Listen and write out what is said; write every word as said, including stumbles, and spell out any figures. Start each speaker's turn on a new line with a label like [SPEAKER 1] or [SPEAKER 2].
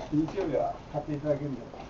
[SPEAKER 1] 日曜日は買っていただけるんで。